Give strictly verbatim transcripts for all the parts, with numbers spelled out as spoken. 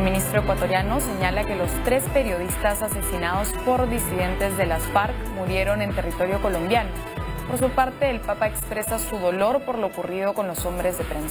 ministro ecuatoriano señala que los tres periodistas asesinados por disidentes de las FARC murieron en territorio colombiano. Por su parte, el Papa expresa su dolor por lo ocurrido con los hombres de prensa.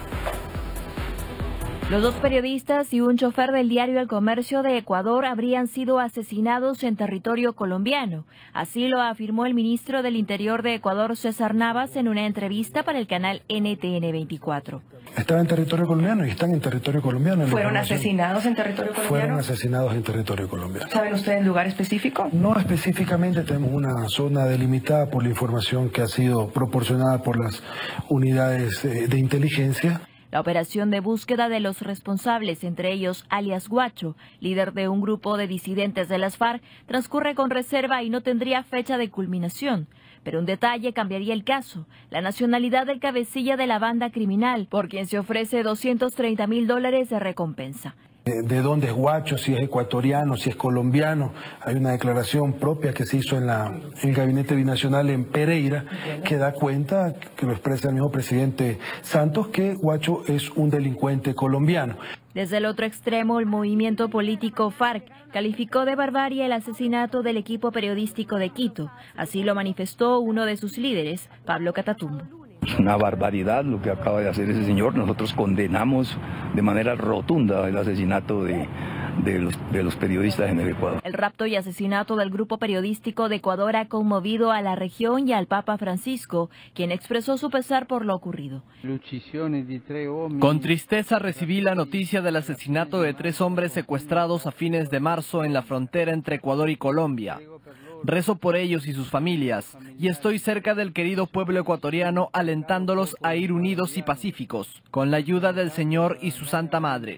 Los dos periodistas y un chofer del diario El Comercio de Ecuador habrían sido asesinados en territorio colombiano. Así lo afirmó el ministro del Interior de Ecuador, César Navas, en una entrevista para el canal N T N veinticuatro. Estaban en territorio colombiano y están en territorio colombiano. ¿Fueron asesinados en territorio colombiano? Fueron asesinados en territorio colombiano. ¿Saben ustedes el lugar específico? No específicamente, tenemos una zona delimitada por la información que ha sido proporcionada por las unidades de inteligencia. La operación de búsqueda de los responsables, entre ellos alias Guacho, líder de un grupo de disidentes de las FARC, transcurre con reserva y no tendría fecha de culminación. Pero un detalle cambiaría el caso: la nacionalidad del cabecilla de la banda criminal, por quien se ofrece doscientos treinta mil dólares de recompensa. De dónde es Guacho, si es ecuatoriano, si es colombiano. Hay una declaración propia que se hizo en, la, en el gabinete binacional en Pereira que da cuenta, que lo expresa el mismo presidente Santos, que Guacho es un delincuente colombiano. Desde el otro extremo, el movimiento político FARC calificó de barbarie el asesinato del equipo periodístico de Quito. Así lo manifestó uno de sus líderes, Pablo Catatumbo. Es una barbaridad lo que acaba de hacer ese señor. Nosotros condenamos de manera rotunda el asesinato de, de, los, de los periodistas en el Ecuador. El rapto y asesinato del grupo periodístico de Ecuador ha conmovido a la región y al Papa Francisco, quien expresó su pesar por lo ocurrido. Con tristeza recibí la noticia del asesinato de tres hombres secuestrados a fines de marzo en la frontera entre Ecuador y Colombia. Rezo por ellos y sus familias, y estoy cerca del querido pueblo ecuatoriano alentándolos a ir unidos y pacíficos, con la ayuda del Señor y su Santa Madre.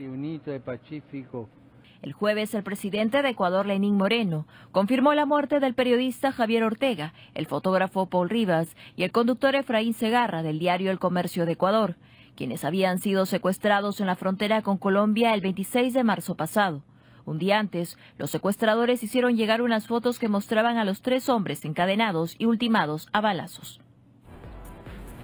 El jueves, el presidente de Ecuador, Lenín Moreno, confirmó la muerte del periodista Javier Ortega, el fotógrafo Paul Rivas y el conductor Efraín Segarra del diario El Comercio de Ecuador, quienes habían sido secuestrados en la frontera con Colombia el veintiséis de marzo pasado. Un día antes, los secuestradores hicieron llegar unas fotos que mostraban a los tres hombres encadenados y ultimados a balazos.